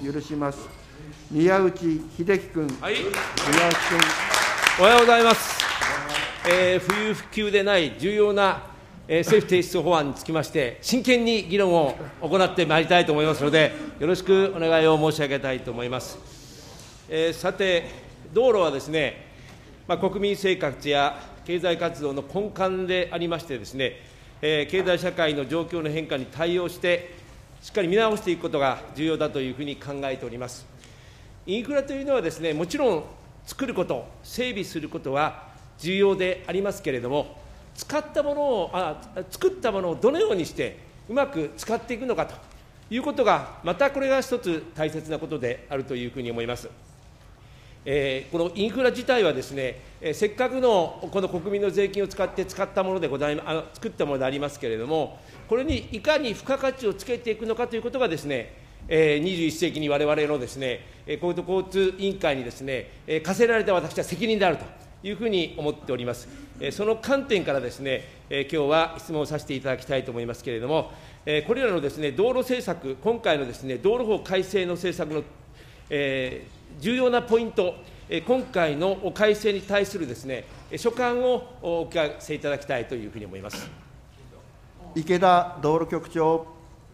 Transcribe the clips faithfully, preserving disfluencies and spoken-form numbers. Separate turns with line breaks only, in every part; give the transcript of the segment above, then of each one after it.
許します。宮内秀樹君。
はい。
宮内君。
おはようございます。えー、不要不急でない重要な、えー、政府提出法案につきまして、真剣に議論を行ってまいりたいと思いますので、よろしくお願いを申し上げたいと思います。えー、さて、道路はですね、まあ、国民生活や経済活動の根幹でありましてですね、えー、経済社会の状況の変化に対応して、しっかり見直していくことが重要だというふうに考えております。インフラというのはですね、もちろん作ること、整備することは重要でありますけれども、使ったものをあ、作ったものをどのようにしてうまく使っていくのかということが、またこれが一つ大切なことであるというふうに思います。えー、このインフラ自体はですね、えー、せっかくのこの国民の税金を使って使ったものでございまあの作ったものでありますけれども、これにいかに付加価値をつけていくのかということがですね、えー、にじゅういっ世紀にわれわれのですね、国土交通委員会にですね、えー、課せられた私は責任であるというふうに思っております。えー、その観点からですね、えー、きょうは質問をさせていただきたいと思いますけれども、えー、これらのですね、道路政策、今回のですね、道路法改正の政策の、えー重要なポイント、今回の改正に対するですね、所感をお聞かせいただきたいというふうに思います。
池田道路局長。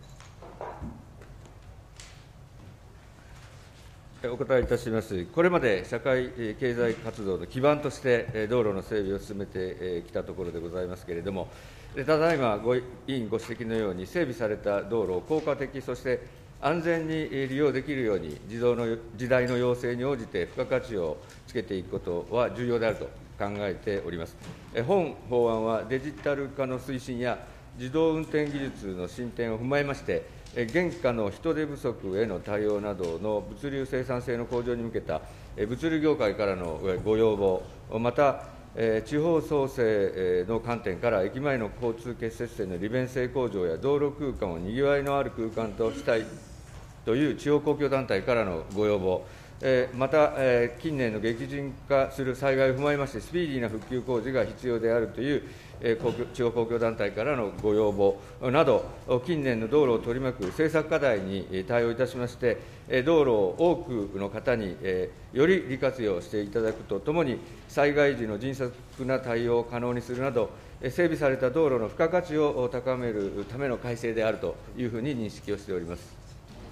お答えいたします。これまで社会経済活動の基盤として道路の整備を進めてきたところでございますけれども、ただいまご委員ご指摘のように、整備された道路を効果的、そして安全に利用できるように、時代の時代の要請に応じて付加価値をつけていくことは重要であると考えております。本法案はデジタル化の推進や自動運転技術の進展を踏まえまして、現下の人手不足への対応などの物流生産性の向上に向けた物流業界からのご要望、また地方創生の観点から駅前の交通結節点の利便性向上や道路空間をにぎわいのある空間としたいという地方公共団体からのご要望、また近年の激甚化する災害を踏まえまして、スピーディーな復旧工事が必要であるという地方公共団体からのご要望など、近年の道路を取り巻く政策課題に対応いたしまして、道路を多くの方により利活用していただくとともに、災害時の迅速な対応を可能にするなど、整備された道路の付加価値を高めるための改正であるというふうに認識をしております。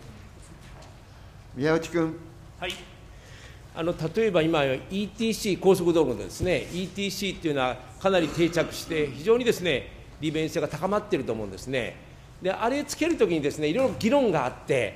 宮内君。
はい、あの例えば今、イーティーシー 高速道路のですね、イーティーシー というのはかなり定着して、非常にですね、利便性が高まっていると思うんですね。で、あれつけるときにですね、いろいろ議論があって、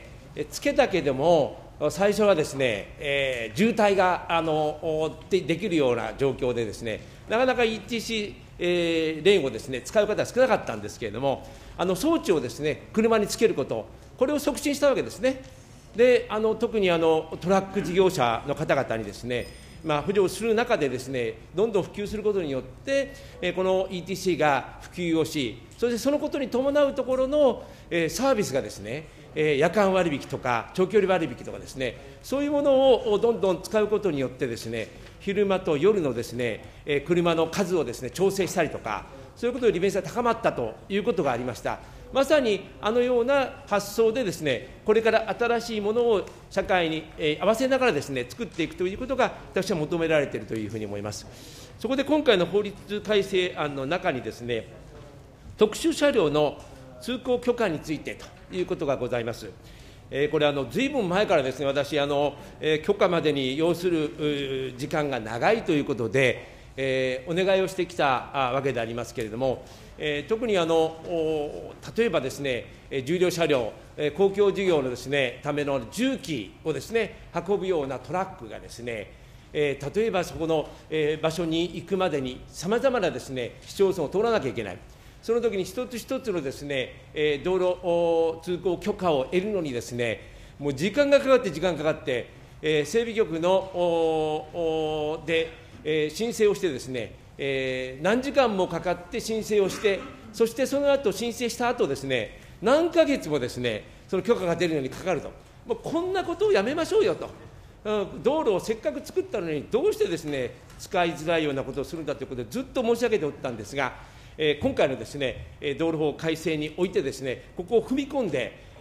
つけたけでも、最初はですね、えー、渋滞があのでできるような状況でですね、なかなか イーティーシー、えー、レーンをですね、使う方は少なかったんですけれども、あの装置をですね、車につけること、これを促進したわけですね。であの特にあのトラック事業者の方々にですね、まあ、扶助する中でですね、どんどん普及することによって、えー、この イーティーシー が普及をし、そしてそのことに伴うところの、えー、サービスがですね、えー、夜間割引とか長距離割引とかですね、そういうものをどんどん使うことによってですね、昼間と夜のですね、えー、車の数をですね、調整したりとか、そういうことで利便性が高まったということがありました。まさにあのような発想でですね、これから新しいものを社会に合わせながらですね、作っていくということが、私は求められているというふうに思います。そこで今回の法律改正案の中にですね、特殊車両の通行許可についてということがございます。えー、これあの、ずいぶん前からですね、私あの、えー、許可までに要する時間が長いということで、えー、お願いをしてきたわけでありますけれども、えー、特にあの例えばですね、重量車両、えー、公共事業のですね、ための重機をですね、運ぶようなトラックがですね、えー、例えばそこの、えー、場所に行くまでにさまざまなですね、市町村を通らなきゃいけない。その時に一つ一つのですね、えー、道路通行許可を得るのにですね、もう時間がかかって時間がかかって、えー、整備局ので、えー、申請をしてですね、えー、何時間もかかって申請をして、そしてその後申請した後ですね、何ヶ月もですね、その許可が出るのにかかると、もうこんなことをやめましょうよと、うん、道路をせっかく作ったのに、どうしてですね、使いづらいようなことをするんだということで、ずっと申し上げておったんですが、えー、今回のですね、道路法改正においてですね、ここを踏み込んで、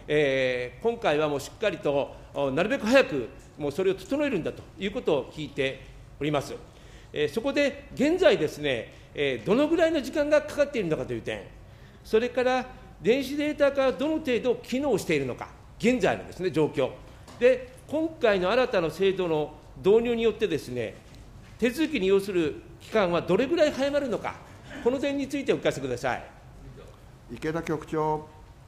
えー、今回はもうしっかりと、なるべく早くもうそれを整えるんだということを聞いております。えー、そこで現在ですね、えー、どのぐらいの時間がかかっているのかという点、それから電子データ化がどの程度機能しているのか、現在のですね、状況。で、今回の新たな制度の導入によってですね、手続きに要する期間はどれぐらい早まるのか、この点についてお聞かせください。
池田局長。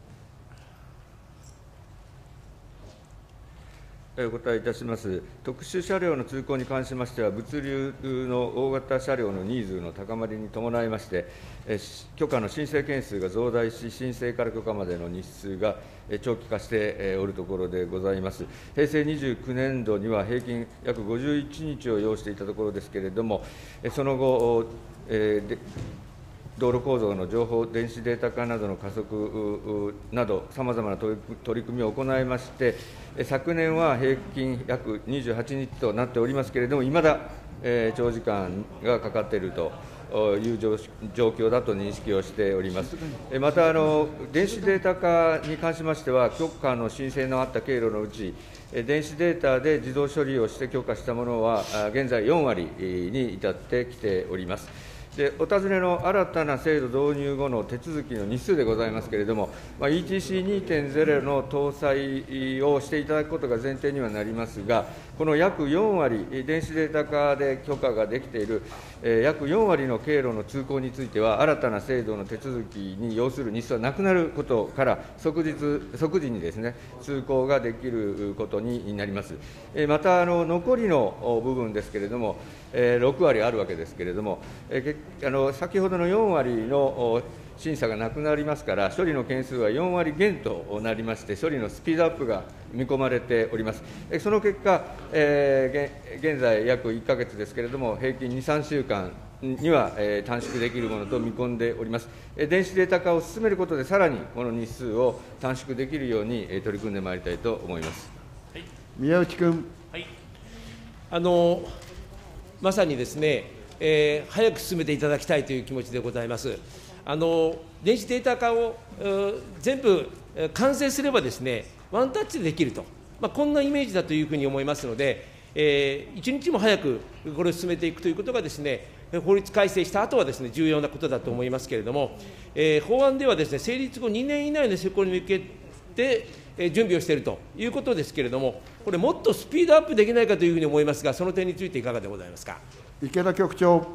お答えいたします。特殊車両の通行に関しましては、物流の大型車両のニーズの高まりに伴いまして、許可の申請件数が増大し、申請から許可までの日数が長期化しておるところでございます。へいせいにじゅうきゅうねんどには平均約ごじゅういちにちを要していたところですけれども、その後、えー道路構造の情報、電子データ化などの加速など、さまざまな取り組みを行いまして、昨年は平均約にじゅうはちにちとなっておりますけれども、いまだ長時間がかかっているという状況だと認識をしております。またあの、電子データ化に関しましては、許可の申請のあった経路のうち、電子データで自動処理をして許可したものは、現在よんわりに至ってきております。でお尋ねの新たな制度導入後の手続きの日数でございますけれども、まあ、イーティーシーにてんゼロ の搭載をしていただくことが前提にはなりますが、この約よんわり、電子データ化で許可ができている、えー、約よんわりの経路の通行については、新たな制度の手続きに要する日数はなくなることから、即日即時にですね、通行ができることになります。えー、またあの、残りの部分ですけれども、えー、ろくわりあるわけですけれども、えーあの先ほどのよんわりの審査がなくなりますから、処理の件数はよんわり減となりまして、処理のスピードアップが見込まれております。その結果、えー、現在、約いっかげつですけれども、平均に、さんしゅうかんには、えー、短縮できるものと見込んでおります。電子データ化を進めることで、さらにこの日数を短縮できるように取り組んでまいりたいと思います。
はい、
宮内君。
はい、あのまさにですね、えー、早く進めていただきたいという気持ちでございます。あの電子データ化を全部完成すればですね、ワンタッチでできると、まあ、こんなイメージだというふうに思いますので、えー、一日も早くこれを進めていくということがですね、法律改正した後はですね、重要なことだと思いますけれども、えー、法案ではですね、成立後にねん以内の施行に向けて準備をしているということですけれども、これ、もっとスピードアップできないかというふうに思いますが、その点についていかがでございますか。
池田局長。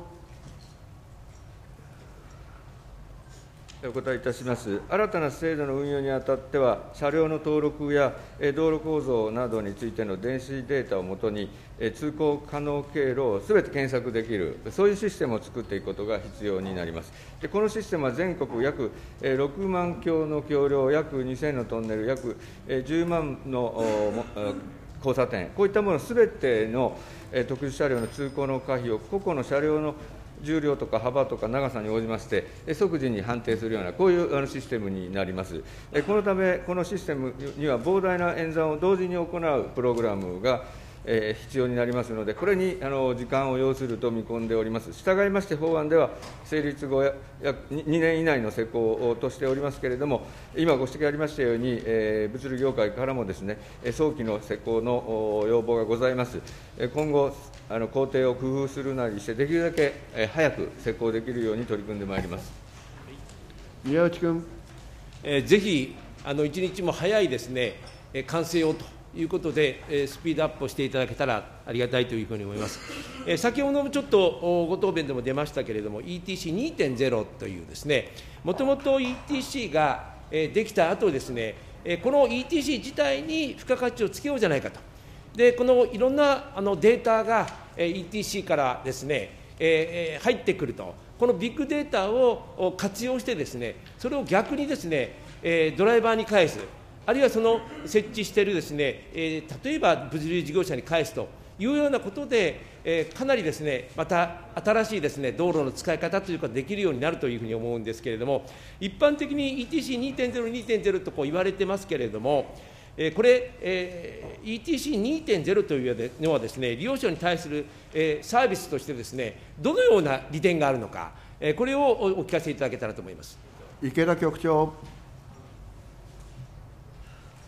お答えいたします。新たな制度の運用にあたっては、車両の登録や道路構造などについての電子データをもとに、通行可能経路をすべて検索できる、そういうシステムを作っていくことが必要になります。でこのシステムは全国約ろくまんきょうの橋梁、約にせんのトンネル、約じゅうまんの交差点、こういったものすべての特殊車両の通行の可否を個々の車両の重量とか幅とか長さに応じまして、即時に判定するような、こういうシステムになります。このため、このシステムには膨大な演算を同時に行うプログラムがえー、必要になりますので、これにあの時間を要すると見込んでおります。従いまして、法案では成立後約にねん以内の施行としておりますけれども、今ご指摘ありましたように、えー、物流業界からもですね、早期の施行の要望がございます。今後、あの工程を工夫するなりして、できるだけ早く施行できるように取り組んでまいります。
宮内君。
えー、ぜひあの一日も早いですね、完成をということで、スピードアップをしていただけたらありがたいというふうに思います。先ほどもちょっとご答弁でも出ましたけれども、イーティーシーにてんゼロ というですね、もともと イーティーシー ができた後ですね、この イーティーシー 自体に付加価値をつけようじゃないかと。で、このいろんなあのデータが イーティーシー からですね、入ってくると、このビッグデータを活用してですね、それを逆にですね、ドライバーに返す。あるいはその設置しているですね、えー、例えば物流事業者に返すというようなことで、えー、かなりですね、また新しいですね、道路の使い方というかできるようになるというふうに思うんですけれども、一般的に イーティーシーにてんゼロ、にてんゼロ とこう言われてますけれども、えー、これ、えー、イーティーシーにてんゼロ というのはですね、利用者に対する、えー、サービスとしてですね、どのような利点があるのか、えー、これをお聞かせいただけたらと思います。
池田局長。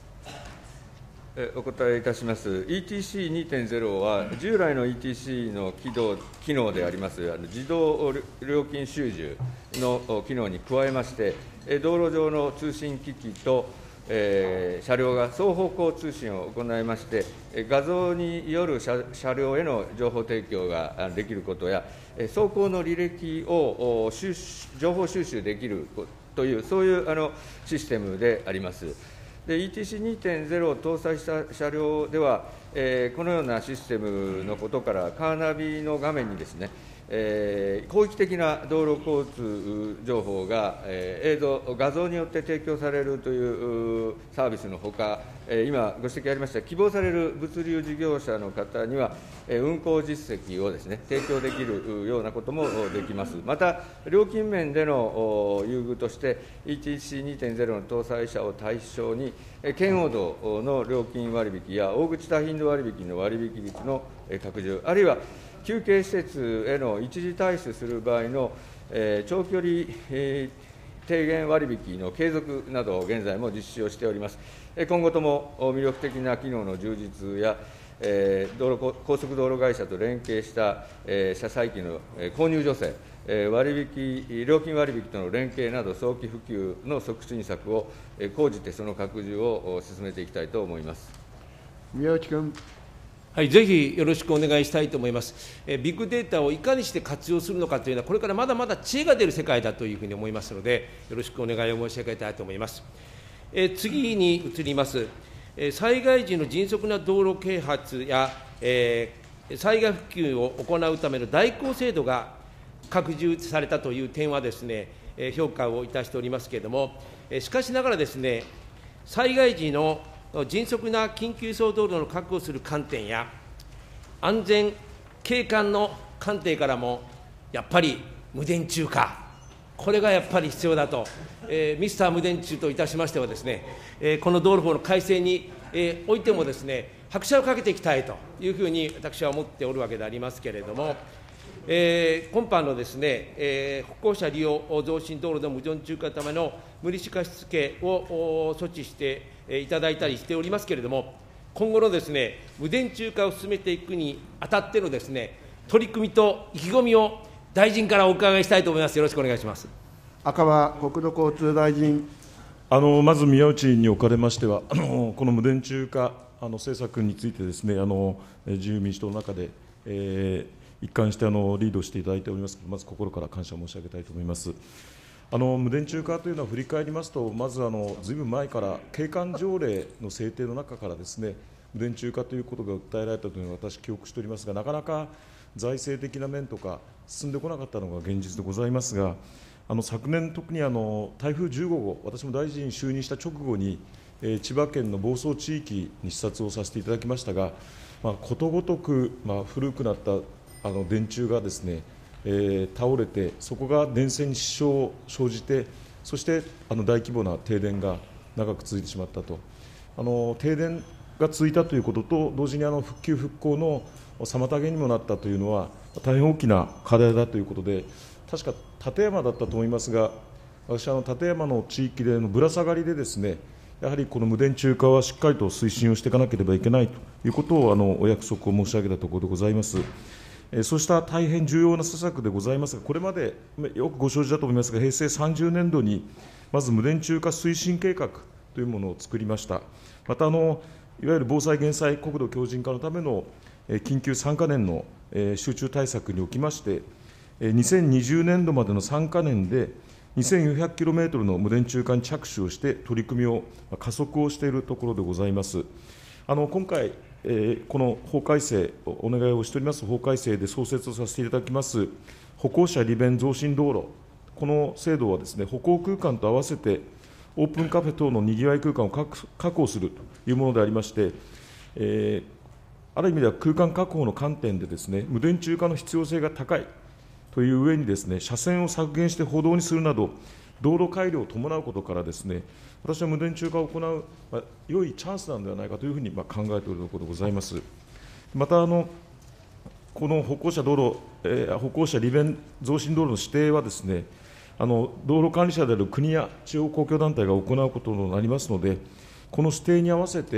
お答えいたします。イーティーシーにてんゼロ は、従来の イーティーシー の機動機能であります、あの自動料金収受の機能に加えまして、道路上の通信機器と、えー、車両が双方向通信を行いまして、画像による 車, 車両への情報提供ができることや、走行の履歴を収情報収集できるという、そういうあのシステムであります。で イーティーシーにてんゼロ を搭載した車両では、えー、このようなシステムのことから、カーナビの画面にですね、えー、広域的な道路交通情報が、えー、映像、画像によって提供されるというサービスのほか、えー、今、ご指摘ありました、希望される物流事業者の方には、えー、運行実績をですね、提供できるようなこともできます。また、料金面での優遇として、イーティーシーにてんゼロ の搭載車を対象に、圏央道の料金割引や大口多頻度割引の割引率の拡充、あるいは休憩施設への一時退出する場合の、えー、長距離、えー、低減割引の継続などを現在も実施をしております。今後とも魅力的な機能の充実や、えー、道路高速道路会社と連携した、えー、車載機の購入助成、えー、割引料金割引との連携など、早期普及の促進策を講じて、その拡充を進めていきたいと思います。
宮内君。
はい、ぜひよろしくお願いしたいと思います。えビッグデータをいかにして活用するのかというのは、これからまだまだ知恵が出る世界だというふうに思いますので、よろしくお願いを申し上げたいと思います。え次に移ります。え災害時の迅速な道路啓発や、えー、災害復旧を行うための代行制度が拡充されたという点はですね、え評価をいたしておりますけれども、えしかしながらですね、災害時の迅速な緊急輸送道路の確保する観点や、安全景観の観点からも、やっぱり無電柱化、これがやっぱり必要だと、えー、ミスター無電柱といたしましてはですね、えー、この道路法の改正に、えー、おいてもですね、拍車をかけていきたいというふうに私は思っておるわけでありますけれども、えー、今般のですね、えー、歩行者利用増進道路の無電柱化のための無利子貸付を措置していただいたりしておりますけれども、今後のですね、無電柱化を進めていくにあたってのですね、取り組みと意気込みを大臣からお伺いしたいと思います。よろしくお願いします。
赤羽国土交通大臣。
あのまず宮内におかれましては、あのこの無電柱化あの政策についてですね、あの自由民主党の中で、えー、一貫してあのリードしていただいております。まず心から感謝申し上げたいと思います。あの無電柱化というのは振り返りますと、まずあのずいぶん前から景観条例の制定の中からですね、無電柱化ということが訴えられたというのを私、記憶しておりますが、なかなか財政的な面とか進んでこなかったのが現実でございますが、あの昨年、特にあの台風じゅうごごう、私も大臣就任した直後に、えー、千葉県の房総地域に視察をさせていただきましたが、まあ、ことごとく、まあ、古くなったあの電柱がですね、えー、倒れて、そこが電線に支障を生じて、そしてあの大規模な停電が長く続いてしまったと、あの停電が続いたということと、同時にあの復旧・復興の妨げにもなったというのは、大変大きな課題だということで、確か館山だったと思いますが、私、あの館山の地域でのぶら下がりでですね、やはりこの無電柱化はしっかりと推進をしていかなければいけないということをあのお約束を申し上げたところでございます。そうした大変重要な施策でございますが、これまでよくご承知だと思いますが、へいせいさんじゅうねんどにまず無電柱化推進計画というものを作りました。またあの、いわゆる防災・減災、国土強靭化のための緊急さんかねんの集中対策におきまして、にせんにじゅうねんどまでのさんかねんで、にせんよんひゃくキロメートルの無電柱化に着手をして、取り組みを加速をしているところでございます。あの今回、えー、この法改正、お願いをしております法改正で創設をさせていただきます、歩行者利便増進道路、この制度はですね、歩行空間と合わせて、オープンカフェ等のにぎわい空間を確保するというものでありまして、えー、ある意味では空間確保の観点でですね、無電柱化の必要性が高いという上にですね、車線を削減して歩道にするなど、道路改良を伴うことからですね、私は無電柱化を行う、まあ、良いチャンスなのではないかというふうにまあ考えておるところでございます。またあの、この歩行者道路、えー、歩行者利便増進道路の指定はですね、あの道路管理者である国や地方公共団体が行うこととなりますので、この指定に合わせて、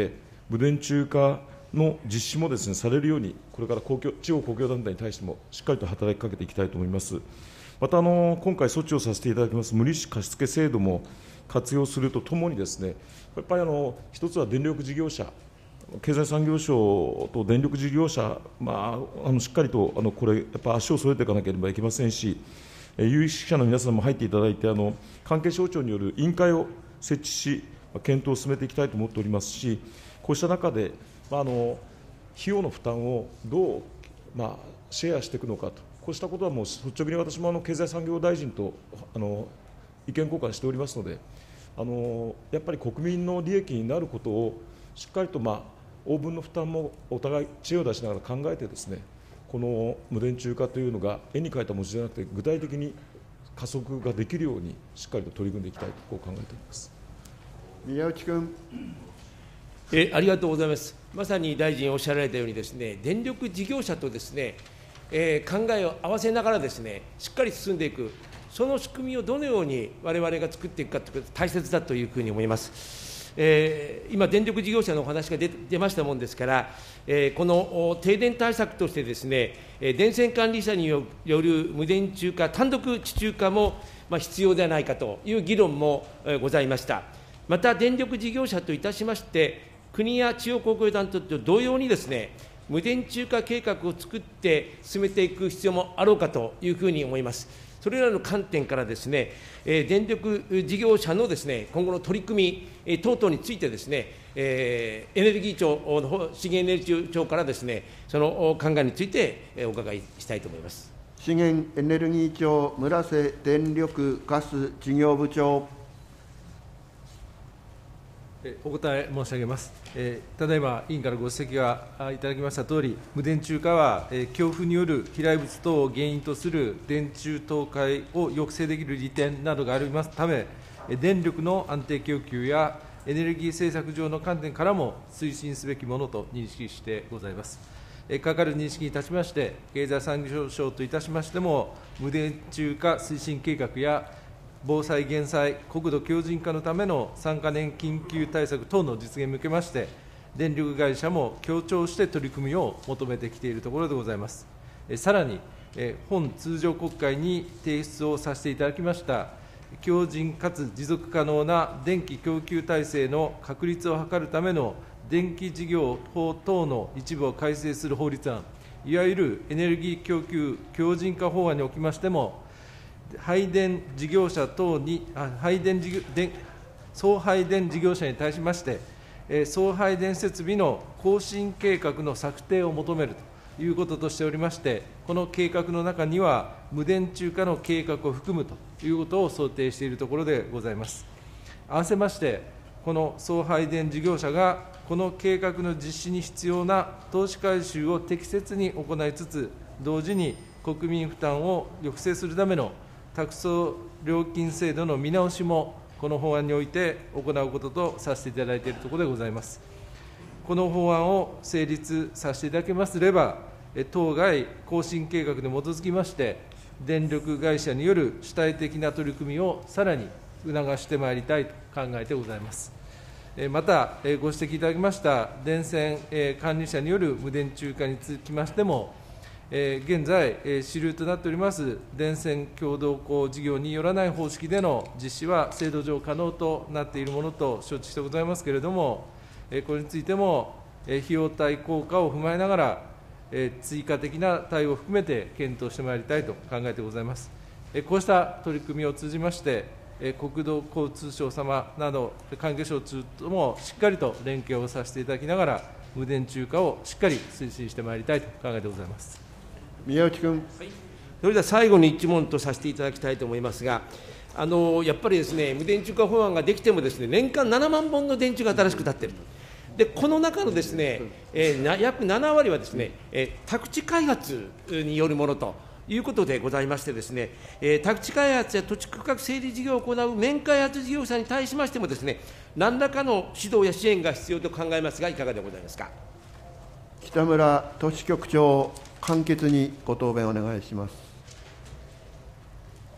無電柱化の実施もですね、されるように、これから公共地方公共団体に対してもしっかりと働きかけていきたいと思います。また、あの今回措置をさせていただきます無利子貸付制度も活用するとともにですね、やっぱりあの一つは電力事業者、経済産業省と電力事業者、まあ、あのしっかりとあのこれ、やっぱ足を添えていかなければいけませんし、有識者の皆さんも入っていただいて、あの関係省庁による委員会を設置し、検討を進めていきたいと思っておりますし、こうした中で、まあ、あの費用の負担をどう、まあ、シェアしていくのかと、こうしたことはもう率直に私もあの経済産業大臣とあの意見交換しておりますので、あのやっぱり国民の利益になることをしっかりと、まあ、応分の負担もお互い知恵を出しながら考えてですね、この無電柱化というのが絵に描いた文字じゃなくて、具体的に加速ができるようにしっかりと取り組んでいきたいとこう考えております。
宮内君。
えありがとうございます。まさに大臣おっしゃられたようにですね、電力事業者とですね、えー、考えを合わせながらですね、しっかり進んでいく、その仕組みをどのようにわれわれが作っていくかということが大切だというふうに思います。えー、今、電力事業者のお話が 出, 出ましたもんですから、えー、この停電対策としてですね、電線管理者による無電柱化、単独地中化もまあ必要ではないかという議論もございました。また、電力事業者といたしまして、国や地方公共団体と同様にですね、無電柱化計画を作って進めていく必要もあろうかというふうに思います。それらの観点からですね、電力事業者のですね、今後の取り組み等々についてですね、エネルギー庁の方、資源エネルギー庁からですね、その考えについてお伺いしたいと思います。
資源エネルギー庁、村瀬電力ガス事業部長。
お答え申し上げます。えー、ただいま、委員からご指摘がいただきましたとおり、無電柱化は、えー、強風による飛来物等を原因とする電柱倒壊を抑制できる利点などがありますため、電力の安定供給やエネルギー政策上の観点からも推進すべきものと認識してございます。えー、かかる認識に立ちまして、経済産業省といたしましても、無電柱化推進計画や防災・減災、国土強靭化のためのさんかねん緊急対策等の実現に向けまして、電力会社も協調して取り組みを求めてきているところでございます。さらに、本通常国会に提出をさせていただきました、強靭かつ持続可能な電気供給体制の確立を図るための電気事業法等の一部を改正する法律案、いわゆるエネルギー供給強靭化法案におきましても、配電事業者等に、配電事業電送配電事業者に対しまして、送配電設備の更新計画の策定を求めるということとしておりまして、この計画の中には、無電柱化の計画を含むということを想定しているところでございます。合わせまして、この送配電事業者が、この計画の実施に必要な投資回収を適切に行いつつ、同時に国民負担を抑制するための託送料金制度の見直しも、この法案において行うこととさせていただいているところでございます。この法案を成立させていただけますれば、当該更新計画に基づきまして、電力会社による主体的な取り組みをさらに促してまいりたいと考えてございます。また、ご指摘いただきました電線管理者による無電柱化につきましても、現在、主流となっております電線共同工事業によらない方式での実施は制度上可能となっているものと承知してございますけれども、これについても費用対効果を踏まえながら、追加的な対応を含めて検討してまいりたいと考えてございます。こうした取り組みを通じまして、国土交通省様など、関係省ともしっかりと連携をさせていただきながら、無電柱化をしっかり推進してまいりたいと考えてございます。
宮内君。
はい、それでは最後に一問とさせていただきたいと思いますが、あのやっぱりですね、無電柱化法案ができてもですね、年間ななまんぼんの電柱が新しく立っていると。で、この中のですね、えー、な約ななわりはですね、えー、宅地開発によるものということでございましてですね、えー、宅地開発や土地区画整理事業を行う面開発事業者に対しましてもですね、何らかの指導や支援が必要と考えますが、いかがでございますか。
北村都市局長、簡潔にご答弁お願いします。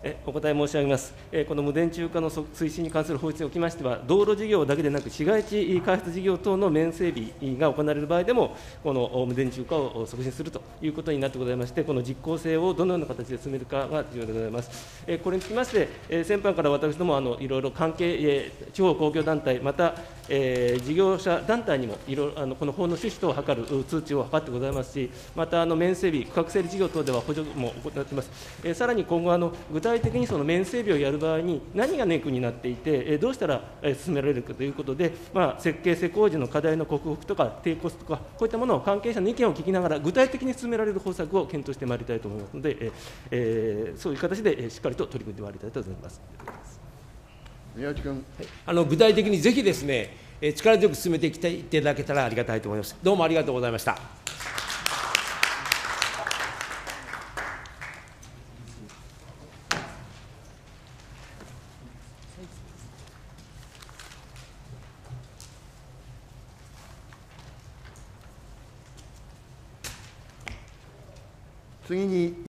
えお答え申し上げます。えこの無電柱化の推進に関する法律におきましては、道路事業だけでなく、市街地開発事業等の面整備が行われる場合でも、この無電柱化を促進するということになってございまして、この実効性をどのような形で進めるかが重要でございます。えこれにつきまして、え先般から私どもあのいろいろ関係、え地方公共団体、また、え事業者団体にもいろいろあのこの法の趣旨等を図る通知を図ってございますし、またあの面整備、区画整理事業等では補助も行っています。えー、さらに今後あの、具体的にその面整備をやる場合に、何がネックになっていて、えー、どうしたら、えー、進められるかということで、まあ、設計、施工時の課題の克服とか、低コストとか、こういったものを関係者の意見を聞きながら、具体的に進められる方策を検討してまいりたいと思いますので、えーえー、そういう形で、えー、しっかりと取り組んでまいりたいと思います。
宮内君、はい、
あの具体的にぜひですね、えー、力強く進めていきたいいただけたらありがたいと思います。どうもありがとうございました。
次に